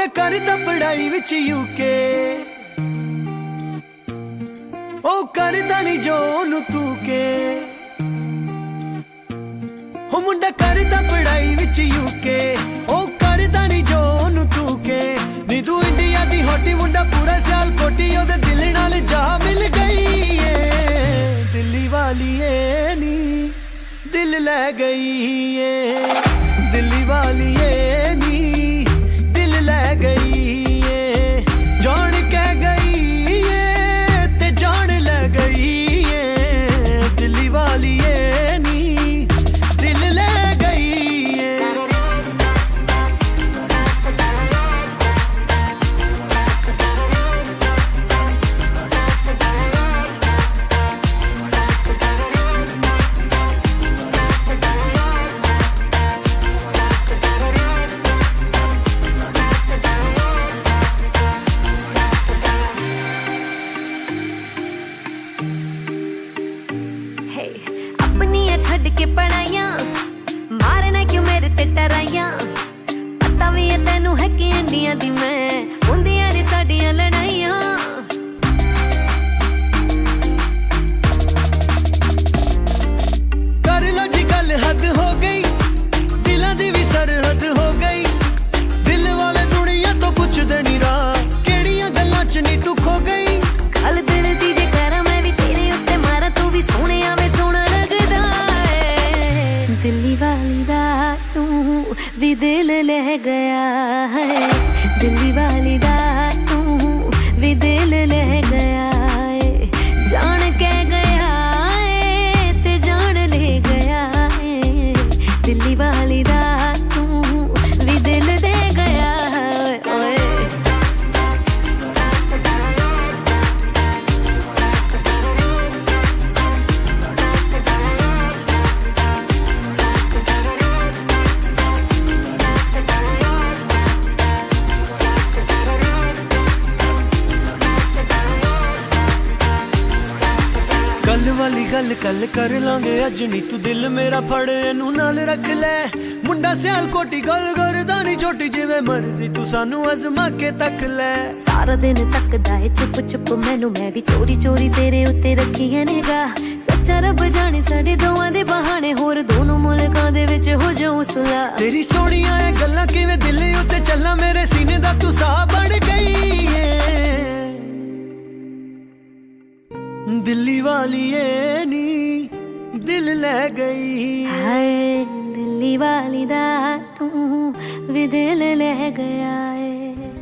मुंडा करदा पढ़ाई विच यूके, ओ करदा नहीं जो ओनू तू के। ओ मुंडा करदा पढ़ाई विच यूके, ओ करदा नहीं जो ओनू तू के। नी तू इंडिया दी होटी मुंडा पूरा साल कोटी, ओदे दिल नाल जा मिल गई है। दिल्ली वाली है नी दिल ले गई है, दिल्ली वाली है नी दिल ले गई है। जान कह गई है ते जान ले गई है, दिल्ली वाली है नी दिल ले गई है। अपनियां छड़ के पढ़ाइयां मारना क्यों मेरे ते टराइयां। पता भी है तेनू है कि इंडिया दी मैं हुंदियां ने साडियां लड़ाइयां। कर लो जी गल हद हो गई, दिलां दी भी सरहद हो गई। दिल वाले दुनिया तो पुछदे नहीं राह, केड़ियां गल्लां च नी तू खो गई। गल दिल दी जे करा मैं भी तेरे उत्ते मारा, तू भी सोहणिया वे सोहना लगदा है। दिल्ली वाली दा तू भी दिल ले गया है, दिल्ली वाली दा तू भी दिल ले गया है। जान कह गया है ते जान ले गया है, दिल्ली वाली दा तू भी दिल दे गया है। ओए कल वाली गल कल कर लांगे, अज नी तू दिल मेरा फड़ इनू नाल रख ले। मुंडा सियाल कोटी गल करदा नहीं छोटी, जिवें मर्जी तू सानू अजमा के तक ले। सारा दिन तकदा है चुप चुप मैनू, मैं भी चोरी चोरी तेरे उत्ते रखी है निगाह। सच्चा रब जाने साडे दोवां दे बहाने, होर दोनों मुल्कां दे विच हो जाऊं सुलह। तेरी सोहणियां ए गल्लां किवें दिल उत्ते चलना, मेरे सीने दा तू साह बन गई है। दिल्ली वाली है नी दिल ले गई हाय, दिल्ली वाली दा तू भी दिल ले गया है।